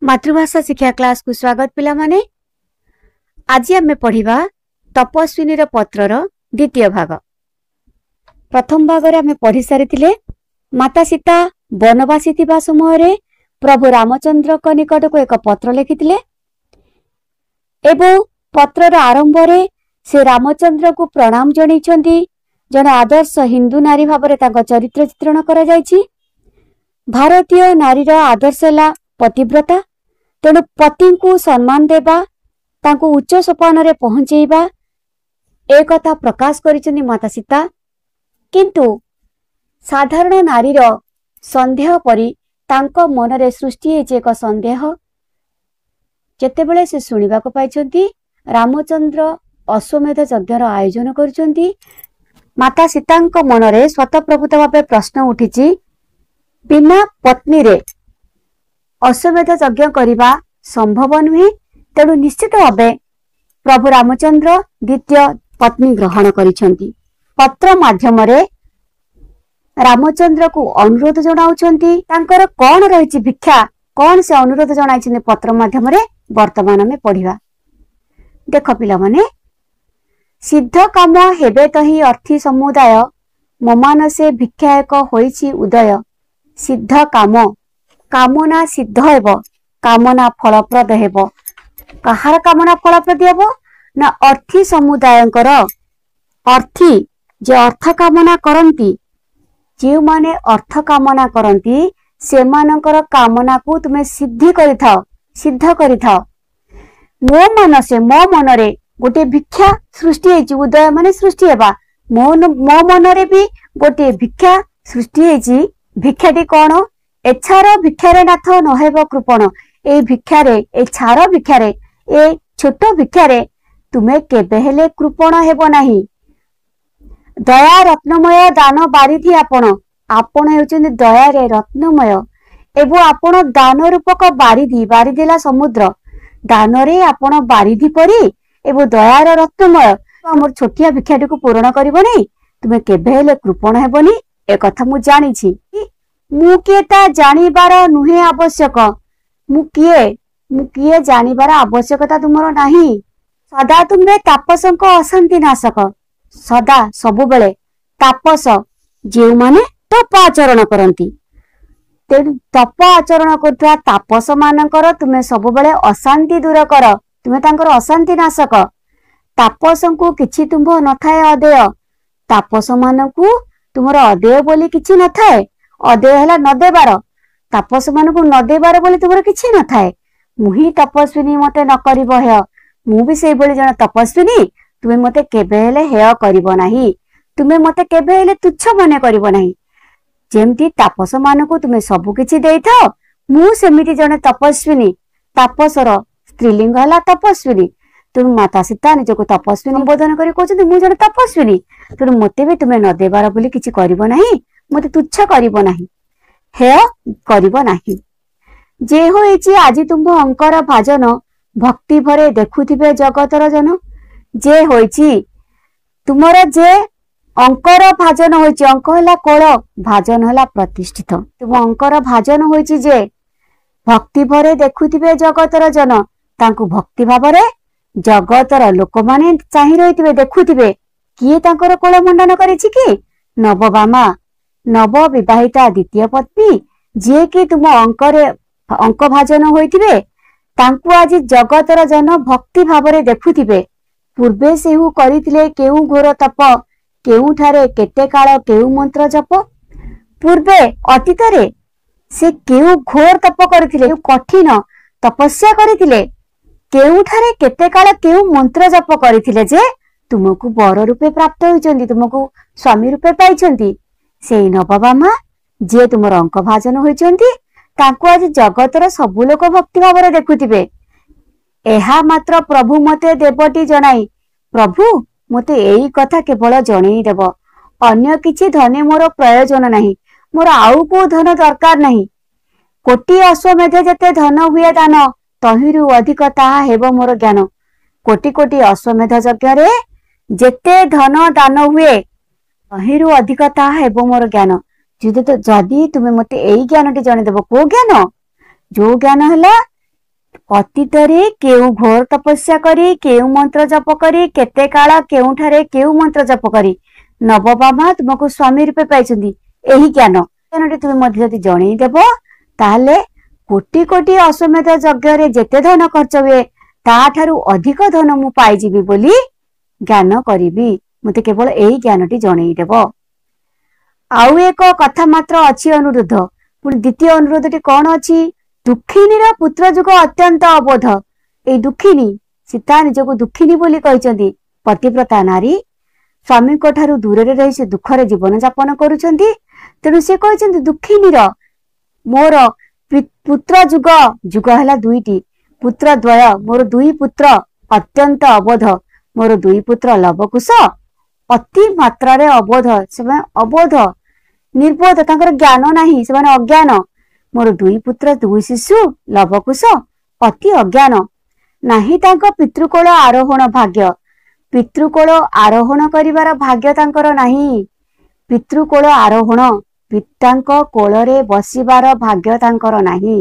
मातृभाषा शिक्षा क्लास को स्वागत पिला माने। आज आम पढ़ा तपस्विनी पत्रर द्वितीय भाग। प्रथम भाग आम पढ़ी सारी माता सीता वनवासी थिबा समय प्रभु रामचंद्र को निकट को एक पत्र लिखिथिले एवं पत्रर आरंभ रे से रामचंद्र को प्रणाम जणाइछन्ती। जने आदर्श हिंदू नारी भाव में चरित्र चित्रण करा जायछि। भारतीय नारीर आदर्श है पतिव्रता। तेणु पति को सम्मान देवा तांको उच्च सोपान रे पहुंचेबा एक कथा प्रकाश करिसेंती माता सीता। किंतु साधारण नारीर संदेह परी तांको मन रे सृष्टि हेचे एक संदेह। जेतेबेले से सुनिबा को पाइछन्ती रामचंद्र अश्वमेध यज्ञर आयोजन करिसेंती, माता सीतांको मन रे स्वतःप्रभूत भावे प्रश्न उठिछि, बिना पत्नी रे अश्वमेध यज्ञ करिबा संभव नुहे। तेणु निश्चित भावे प्रभु रामचंद्र द्वितीय पत्नी ग्रहण करिसेंती। पत्र माध्यम रे रामचंद्र को अनुरोध जणाउछन्ती। तांकर कोन रहिछि भिक्षा, कोन से अनुरोध जणाइछन्ती पत्र माध्यम रे वर्तमान में पढ़िबा। देख पिला माने, सिद्ध काम हेबे तही अर्थी समुदाय, ममानसे भिक्षा एक होइछि उदय। सिद्ध काम कामना सिद्ध हेब, कामना फलप्रद हेब। कहार कामना फलप्रद हेब ना अर्थी समुदायंकर। अर्थी जे अर्थ कामना करंती, जे माने अर्थ कामना करंती सेमानंकर कामना को तुमे सिद्धि करिथाओ, सिद्ध करिथाओ। मो मनसे मो मनरे गोटे भिक्षा सृष्टि हेछि। उदय माने सृष्टि हेबा। मो मनरे भी गोटे भिक्षा सृष्टि हेछि। भिक्षाटी कोन? एछार भिक्षारे नाथ नहेब कृपण। ए भिक्षारे, ए छार भिक्षारे, ए छोट भिक्षारे तुमे केबे हेले कृपण हेब नाही। दया रत्नमय दान बारिधि आपण। आपण हेउचंदी दया रे रत्नमय एवं आपण दान रूपक बारिधि। बारिधिला समुद्र। दान रे आपण बारिधि परी एवं दयार रत्नमय। हमर छोटिया भिक्षाटी को पूर्ण करिबो नै, तुमे केबे हेले कृपण हेबनी। ए कथा मु जानिछि। मु किएता जानिबार नुहे आवश्यक। मु किए जानिबार आवश्यकता तुमरो नाही। सदा तुमे तापसंक अशांति नाशक। सदा सबुबेले तापस जे माने तप आचरण करंती। तेणु तप आचरण करथुवा तापस मानकर तुमे सबुबेले अशांति दूर कर। तुमे तांकर अशांति नाशक। तापसंकु किछि तुंभ नथाए अदेय। तापस मानकु तुमरो अदेय बोली किछि नथाए। अदेय हला न देबार। तापस मानकु न देबार बोली तुमरो किछि नथाए। मुही तपस्विनी मते न करिबो हेय। मु भी सेई बोली जण तपस्विनी। तुमे मते केबे हेले हेय करिबो नाही। तुमे मते केबे हेले तुच्छ मने करिबो नाही। जेमती तापस मानकु तुमे सबु किछि देइथाओ, मु सेमिति जण तपस्विनी। तापसर स्त्रीलिंग हला तपस्विनी। तुम माता सीता निजको तपस्विनी बोधन करी कहउछन्ती मु जण तपस्विनी। तेणु मते भी तुमे न देबार बोली किछि करिबो नाही। मते तुच्छ करिबो नाही, हेय करिबो नाही। जे होइछि आजि तुम अंकर भाजन, भक्ति भरे देखुथिबे जगतर जन। जे होइछि तुमर जे अंकर भाजन होइछि। अंक हला कोळ, भाजन हला प्रतिष्ठित। तुम अंकर भाजन होइछि जे भक्ति भरे देखुथिबे जगतर जन। तांकु भक्ति भावरे जगतर लोक माने चाहि रहिथिबे, देखुथिबे। किए तांकर कोळ मंडन करिछि कि? नवबामा, नव विवाहिता द्वितीय पत्नी, जे कि तुम अंक भाजन होइथिबे। तांकु आज जगतर जन भक्ति भावरे देखुथिबे। पूर्वे सेहु करिथिले केउ घोर तप, केउठारे केते काल केउ मंत्र जप। पूर्वे अतीतरे से केउ घोर तप करिथिले, कठिन तपस्या करिथिले। केउठारे केते काल केउ मंत्र जप करिथिले जे तुमको बर रूपे प्राप्त होइचंती, तुमको स्वामी रूपे पाइचंती। सेई नवबामा जे तुमर अंक भाजन होइचंती, तांको आज जगतर सबु लोक भक्ति भावरे देखुथिबे। एहा मात्र प्रभु मते देवटी जणाई। प्रभु मते एई कथा केवल जणेई देव। अन्य किछि धने मोर प्रयोजन नाही। मोर आउ को धन दरकार नाही। कोटी अश्वमेध जते धन हुए दान, तहिरु अधिक ताहा हेबो मोर ज्ञान। कोटी कोटी अश्वमेध यज्ञ रे जेते धन दान हुए, तहिरु अधिक ताहा हेबो मोर ज्ञान। जदि तुमे मते एई ज्ञानटी जणे देबो। को ज्ञान? जो ज्ञान है ଅତୀତରେ କେଉଁ ଘୋର ତପସ୍ୟା କରି କେଉଁ ମନ୍ତ୍ର ଜପ କରି କେତେ କାଳ କେଉଁଠାରେ କେଉଁ ମନ୍ତ୍ର ଜପ କରି ନବବାମା ତୁମକୁ ସ୍ୱାମୀ ରୂପେ ପାଇଛନ୍ତି। ଏହି ଜ୍ଞାନଟି ତୁମେ ମଧ୍ୟ ଯଦି ଜଣେଇଦେବ ତାହେଲେ କୋଟି କୋଟି ଅଶ୍ୱମେଧ ଯଜ୍ଞରେ ଯେତେ ଧନ ଖର୍ଚ୍ଚ ହୁଏ ତାଠାରୁ ଅଧିକ ଧନ ମୁଁ ପାଇଯିବି ବୋଲି ଜ୍ଞାନ କରିବି। ମତେ କେବଳ ଏହି ଜ୍ଞାନଟି ଜଣେଇଦେବ। ଆଉ ଏକ କଥା ମାତ୍ର ଅଛି ଅନୁରୋଧ। ପୁଣି ଦ୍ୱିତୀୟ ଅନୁରୋଧଟି କଣ ଅଛି? ଦୁଃଖିନୀର ପୁତ୍ର ଯୁଗ ଅତ୍ୟନ୍ତ ଅବୋଧ। ଏଇ ଦୁଃଖିନୀ, ସୀତା ନିଜକୁ ଦୁଃଖିନୀ ବୋଲି କହିଛନ୍ତି। ପତିବ୍ରତା ନାରୀ ସ୍ୱାମୀଙ୍କ ଠାରୁ ଦୂରରେ ରହି ସେ ଦୁଃଖରେ ଜୀବନ ଯାପନ କରୁଛନ୍ତି। ତେଣୁ ସେ କହିଛନ୍ତି ଦୁଃଖିନୀର ମୋର ପୁତ୍ର ଯୁଗ, ଯୁଗ ହେଲା ଦୁଇଟି, ପୁତ୍ର ଦ୍ୱୟ, ମୋର ଦୁଇ ପୁତ୍ର ଅତ୍ୟନ୍ତ ଅବୋଧ। ମୋର ଦୁଇ ପୁତ୍ର ଲବକୁଶ ଅତି ମାତ୍ରାରେ ଅବୋଧ। ସେମାନେ ଅବୋଧ, ନିର୍ବୋଧ, ତାଙ୍କର ଜ୍ଞାନ ନାହିଁ, ସେମାନେ ଅଜ୍ଞାନ। ମୋର ଦୁଇ ପୁତ୍ର ଦୁଇ ଶିଶୁ ଲବକୁଶ ଅତି ଅଜ୍ଞାନ। ନାହିଁ ତାଙ୍କ ପିତୃକୋଳ ଆରୋହଣ ଭାଗ୍ୟ। ପିତୃକୋଳ ଆରୋହଣ କରିବାର ଭାଗ୍ୟ ତାଙ୍କର ନାହିଁ। ପିତୃକୋଳ ଆରୋହଣ, ପିତାଙ୍କ କୋଳରେ ବସିବାର ଭାଗ୍ୟ ତାଙ୍କର ନାହିଁ।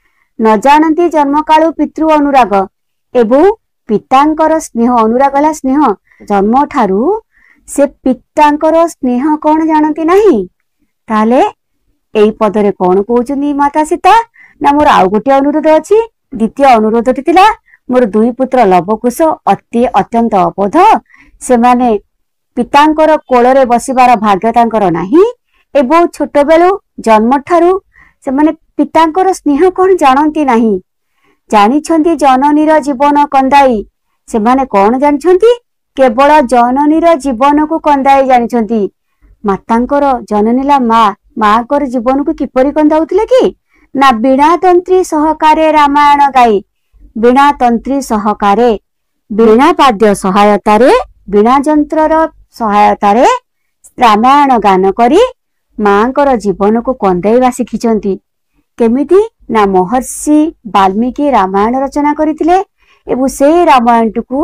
ନ ଜାଣନ୍ତି ଜନ୍ମକାଳୁ ପିତୃ ଅନୁରାଗ ଏବଂ ପିତାଙ୍କର ସ୍ନେହ। ଅନୁରାଗ ହେଲା ସ୍ନେହ। ଜନ୍ମ ଠାରୁ ସେ ପିତାଙ୍କର ସ୍ନେହ କଣ ଜାଣନ୍ତି ନାହିଁ। ତାହେଲେ ଏଇ ପଦରେ କଣ କହୁଛନ୍ତି ମାତା ସୀତା? ନା ମୋର ଆଉ ଗୋଟିଏ ଅନୁରୋଧ ଅଛି। ଦ୍ୱିତୀୟ ଅନୁରୋଧଟି ଥିଲା ମୋର ଦୁଇ ପୁତ୍ର ଲବକୁଶ ଅତ୍ୟନ୍ତ ଅବୋଧ। ସେମାନେ ପିତାଙ୍କର କୋଳରେ ବସିବାର ଭାଗ୍ୟ ତାଙ୍କର ନାହିଁ ଏବଂ ଛୋଟବେଳୁ ଜନ୍ମଠାରୁ ସେମାନେ ପିତାଙ୍କର ସ୍ନେହ କଣ ଜାଣନ୍ତି ନାହିଁ। ଜାଣିଛନ୍ତି ଜନନୀର ଜୀବନ କନ୍ଦାଇ। ସେମାନେ କଣ ଜାଣିଛନ୍ତି? କେବଳ ଜନନୀର ଜୀବନକୁ କନ୍ଦାଇ ଜାଣିଛନ୍ତି। ମାତାଙ୍କର ଜନନୀଲା ମାଙ୍କର ଜୀବନକୁ କିପରି କନ୍ଦାଉଥିଲେ କି? ନା ବୀଣା ତନ୍ତ୍ରୀ ସହକାରେ ରାମାୟଣ ଗାଇ। ବୀଣା ତନ୍ତ୍ରୀ ସହକାରେ, ବୀଣା ବାଦ୍ୟ ସହାୟତାରେ, ବୀଣା ଯନ୍ତ୍ରର ସହାୟତାରେ ରାମାୟଣ ଗାନ କରି ମାଙ୍କର ଜୀବନକୁ କନ୍ଦାଇବା ଶିଖିଛନ୍ତି। କେମିତି? ନା ମହର୍ଷି ବାଲ୍ମୀକି ରାମାୟଣ ରଚନା କରିଥିଲେ ଏବଂ ସେଇ ରାମାୟଣଟିକୁ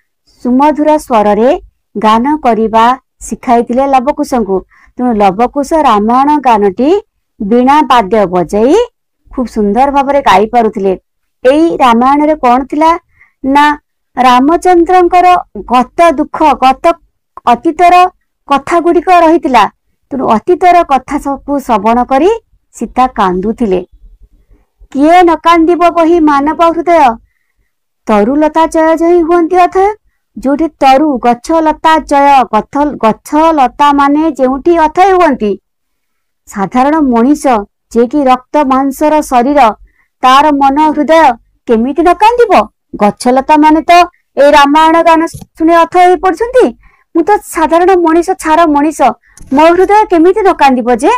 ସୁମଧୁର ସ୍ୱରରେ ଗାନ କରିବା ଶିଖାଇଥିଲେ ଲବକୁଶଙ୍କୁ। ତେଣୁ ଲବକୁଶ ରାମାୟଣ ଗାନଟି ବୀଣା ବାଦ୍ୟ ବଜାଇ ଖୁବ ସୁନ୍ଦର ଭାବରେ ଗାଇ ପାରୁଥିଲେ। ଏଇ ରାମାୟଣରେ କଣ ଥିଲା? ନା ରାମଚନ୍ଦ୍ରଙ୍କର ଗତ ଦୁଃଖ, ଗତ ଅତୀତର କଥା ଗୁଡିକ ରହିଥିଲା। ତେଣୁ ଅତୀତର କଥା ସବୁ ଶ୍ରବଣ କରି ସୀତା କାନ୍ଦୁଥିଲେ। କିଏ ନ କାନ୍ଦିବ ବହି ମାନବ ହୃଦୟ, ତରୁଲତା ଚୟ ଜୟୀ ହୁଅନ୍ତି ଅଥୟ। ଯୋଉଠି ତରୁ ଗଛ ଲତା ଚୟ, ଗଛ ଲତା ମାନେ ଯେଉଁଠି ଅଥୟ ହୁଅନ୍ତି, ସାଧାରଣ ମଣିଷ ଯିଏକି ରକ୍ତ ମାଂସର ଶରୀର, ତାର ମନ ହୃଦୟ କେମିତି ନ କାନ୍ଦିବ? ଗଛଲତା ମାନେ ତ ଏଇ ରାମାୟଣ ଗାନ ଶୁଣି ଅଥୟ ହେଇ ପଡୁଛନ୍ତି। ମୁଁ ତ ସାଧାରଣ ମଣିଷ, ଛାର ମଣିଷ, ମୋ ହୃଦୟ କେମିତି ନ କାନ୍ଦିବ ଯେ?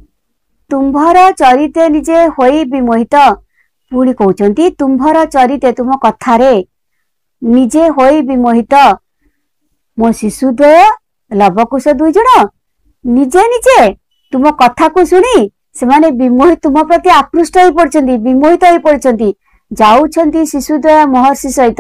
ତୁମ୍ଭର ଚରିତେ ନିଜେ ହୋଇ ବିମୋହିତ। ପୁଣି କହୁଛନ୍ତି ତୁମ୍ଭର ଚରିତେ, ତୁମ କଥାରେ, ନିଜେ ହୋଇ ବିମୋହିତ। ମୋ ଶିଶୁଦ୍ୱୟ ଲବକୁଶ ଦୁଇ ଜଣ ନିଜେ ନିଜେ ତୁମ କଥାକୁ ଶୁଣି ସେମାନେ ବିମୋହିତ, ତୁମ ପ୍ରତି ଆକୃଷ୍ଟ ହେଇ ପଡିଛନ୍ତି, ବିମୋହିତ ହେଇ ପଡିଛନ୍ତି। ଯାଉଛନ୍ତି ଶିଶୁଦ୍ୱୟ ମହର୍ଷି ସହିତ।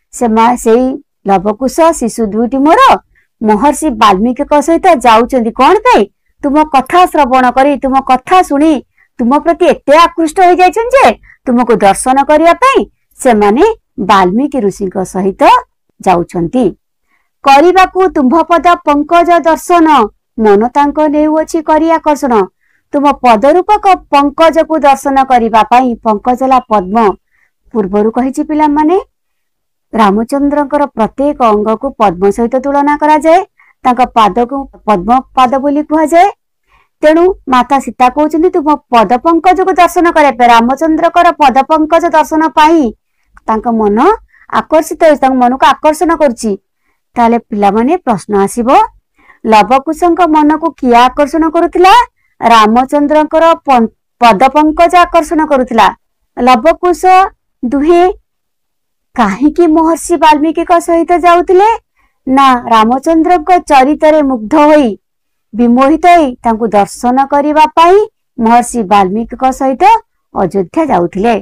ସେଇ ଲବକୁଶ ଶିଶୁ ଦୁଇଟି ମୋର ମହର୍ଷି ବାଲ୍ମୀକିଙ୍କ ସହିତ ଯାଉଛନ୍ତି। କଣ ପାଇଁ? ତୁମ କଥା ଶ୍ରବଣ କରି, ତୁମ କଥା ଶୁଣି ତୁମ ପ୍ରତି ଏତେ ଆକୃଷ୍ଟ ହୋଇଯାଇଛନ୍ତି ଯେ ତୁମକୁ ଦର୍ଶନ କରିବା ପାଇଁ ସେମାନେ ବାଲ୍ମୀକି ଋଷିଙ୍କ ସହିତ ଯାଉଛନ୍ତି। କରିବାକୁ ତୁମ୍ଭ ପଦ ପଙ୍କଜ ଦର୍ଶନ, ମନ ତାଙ୍କ ନେଉଅଛି କରି ଆକର୍ଷଣ। ତୁମ ପଦରୂପକ ପଙ୍କଜକୁ ଦର୍ଶନ କରିବା ପାଇଁ, ପଙ୍କଜ ହେଲା ପଦ୍ମ। ପୂର୍ବରୁ କହିଛି ପିଲାମାନେ, ରାମଚନ୍ଦ୍ରଙ୍କର ପ୍ରତ୍ୟେକ ଅଙ୍ଗକୁ ପଦ୍ମ ସହିତ ତୁଳନା କରାଯାଏ। ତାଙ୍କ ପାଦକୁ ପଦ୍ମ ପାଦ ବୋଲି କୁହାଯାଏ। ତେଣୁ ମାତା ସୀତା କହୁଛନ୍ତି ତୁମ ପଦ ପଙ୍କଜକୁ ଦର୍ଶନ କରିବା ପାଇଁ, ରାମଚନ୍ଦ୍ରଙ୍କର ପଦ ପଙ୍କଜ ଦର୍ଶନ ପାଇଁ ତାଙ୍କ ମନ ଆକର୍ଷିତ ହେଉଛି, ତାଙ୍କ ମନକୁ ଆକର୍ଷଣ କରୁଛି। ତାହେଲେ ପିଲାମାନେ ପ୍ରଶ୍ନ ଆସିବ, ଲବକୁଶଙ୍କ ମନକୁ କିଏ ଆକର୍ଷଣ କରୁଥିଲା? ରାମଚନ୍ଦ୍ରଙ୍କର ପଦ ପଙ୍କଜ ଆକର୍ଷଣ କରୁଥିଲା। ଲବକୁଶ ଦୁହେଁ କାହିଁକି ମହର୍ଷି ବାଲ୍ମୀକିଙ୍କ ସହିତ ଯାଉଥିଲେ? ନା ରାମଚନ୍ଦ୍ରଙ୍କ ଚରିତରେ ମୁଗ୍ଧ ହୋଇ, ବିମୋହିତ ହୋଇ ତାଙ୍କୁ ଦର୍ଶନ କରିବା ପାଇଁ ମହର୍ଷି ବାଲ୍ମୀକିଙ୍କ ସହିତ ଅଯୋଧ୍ୟା ଯାଉଥିଲେ।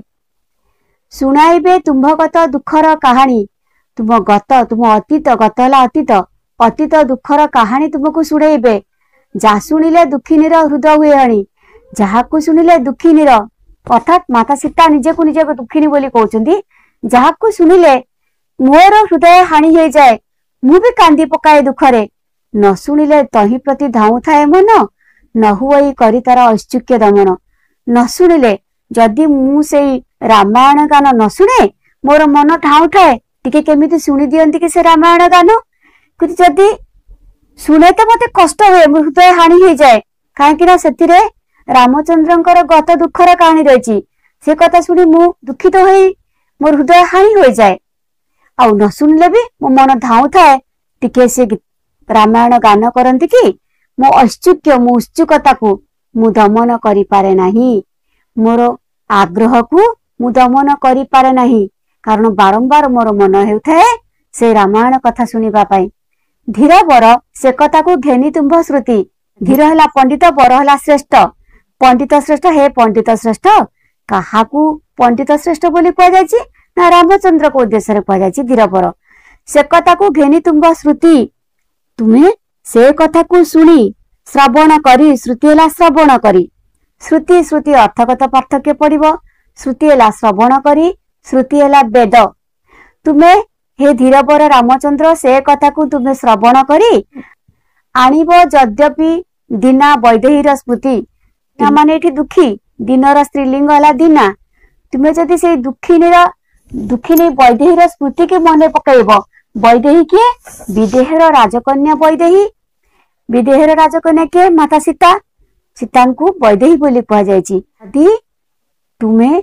ଶୁଣାଇବେ ତୁମ୍ଭଗତ ଦୁଃଖର କାହାଣୀ। ତୁମ ଗତ, ତୁମ ଅତୀତ, ଗତ ହେଲା ଅତୀତ, ଅତୀତ ଦୁଃଖର କାହାଣୀ ତୁମକୁ ଶୁଣେଇବେ। ଯା ଶୁଣିଲେ ଦୁଃଖିନୀର ହୃଦ ହୁଏ ହଣି। ଯାହାକୁ ଶୁଣିଲେ ଦୁଃଖିନୀର अर्थात माता सीता निजेकु निजे दुखिनी बोली कहउचंदी जहाकु सुनिले मोर हृदय हानि हो जाए मु भी कांदी पकाए दुखरे न शुणिले तही प्रति धाऊ थाए मन न हुई करी तार ऐश्चुक्य दमन न शुणिले जदि मु सेई रामायण गान न शुणे मोर मन ठाऊ थाए टिके केमिति शुणी दियंती कि से रामायण गान कि जदि शुणे तो मते कष्ट हुए हृदय हानि हो जाए कहीं से रामचंद्रंकर गत दुखर कहानी रही से कथा शुणी मु दुखित हो मोर हृदय हानि हो जाए आउ न शुणिले भी मो मन धाऊ थाए टिके से रामायण गान करती कि मो ऐश्चुक्य मो उत्सुकता को मु दमन करि पारे नाही मोर आग्रह को मु दमन करि पारे नाही कारण बारंबार मोर मन हेउथाए से रामायण कथा सुनिबा पाई धीर बर से कथा को घेनी तुम्भ श्रुति धीर हला पंडित बर हला श्रेष्ठ पंडित श्रेष्ठ हे पंडित श्रेष्ठ काहाकू पंडित श्रेष्ठ बोली कह जायछि ना रामचंद्र को उद्देश्य रे कह जायछि धीर बर से कथा को घेनी तुम्भ श्रुति तुम्हें से कथा को सुनी श्रवण करी श्रुति हला श्रवण करी श्रुति श्रुति अर्थगत पार्थक्य पड़िबो श्रुति हला श्रवण करी श्रुति हला वेद तुम्हें हे धीरबर रामचंद्र से कथा को तुम्हें श्रवण करी आनिब यद्यपि दीना वैदेहीर स्मृति माने एठी दुखी दीनर स्त्रीलिंग हला दीना तुम्हें जदि से दुखिनी वैदेहीर स्मृति के मन पकाइब वैदेही के विदेहर राजकन्या वैदेही विदेहर राजकन्या के माता सीता सीता को वैदेही बोली कह जायछि यदि तुम्हें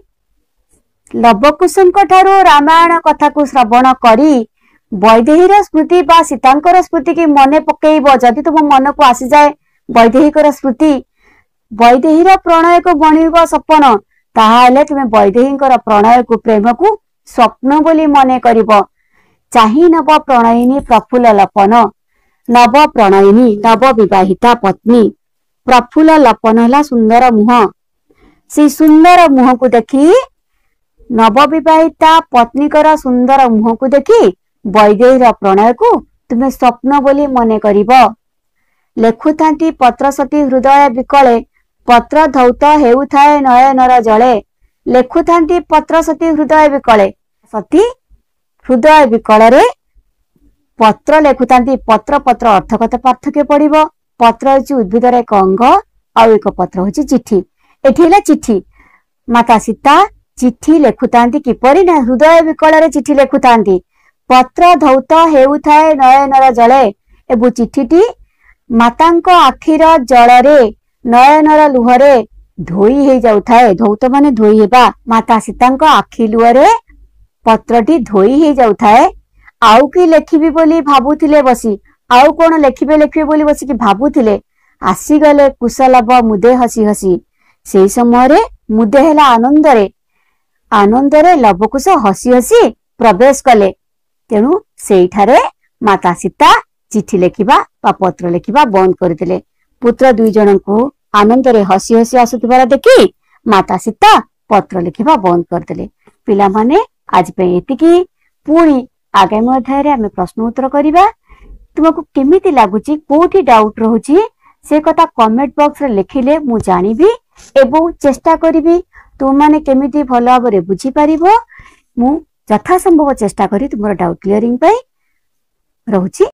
लवकुशं ठारू रामायण कथा को श्रवण करी वैदेहीर स्मृति बा सीतांकर स्मृति की मन पकेइब जदि तुम मन को आसी जाए वैदेहीकर स्मृति वैदेहीर प्रणय को बणिब सपन ताहाले तुम वैदेहीकर प्रणय को प्रेम को स्वप्न बोली मन करिब चाही नव प्रणयिनी प्रफुल्ल लपन नव प्रणयिनी नव विवाहिता पत्नी प्रफुल्ल लपन हला सुंदर मुह से सुंदर मुह को देखी नव विवाहिता पत्नीकर सुंदर मुह को देखी वैदेहीर प्रणय को तुम्हें स्वप्न बोली मन करिब लेखुथांती पत्र सती हृदय विकले पत्र धौत हेउथाए नयनर जले लेखुथांती पत्र सती हृदय विकले सती हृदय विकल रे पत्र लेखुथांती पत्र पत्र अर्थगत पार्थक्य पड़िबो पत्र होची उद्भिदर एक अंग आउ एक पत्र होची चिट्ठी एठी हला चिट्ठी माता सीता चिट्ठी लेखुथांती किपरि ना हृदय विकल रे चिट्ठी लेखुथांती पत्र धौत हेउथाए नयनर जले एबु चिट्ठीटी मातांको आखिर जल रे नयनर लुहरे धोई हे जाउथाए धौत माने धोई हेबा माता सीतांको आखि लुहरे पत्रटी धोई हे जाउथाए आउ कि लेखिबी बोली भाबुथिले बसी आउ कोन लेखिबे बोली बसी कि भाबुथिले आसी गले कुशलभ मुदे हसी हसी सेई समय रे मुदे हेला आनंदरे लवकुश हसी हसी प्रवेश कले तेणु सेठारे माता सीता चिठी लेखिबा बा पत्र लेखिबा बंद करथिले पुत्र दुई जन को आनंदरे हसी हसी आसुथिबार देखि माता सीता पत्र लेखिबा बंद करथिले पिला माने आज पे एतिकी पुणी आगामी अध्याय रे हमें प्रश्न उत्तर करिबा तुमको केमिति लागुची कोठी डाउट रहउची से कथा कमेंट बॉक्स रे लिखिले मु जानिबी एवं चेष्टा करिबी तुम माने केमिति भलो भाबरे बुझी पारिबो मु यथा संभव चेष्टा करी तुमरो डाउट क्लियरिंग पई रहउची।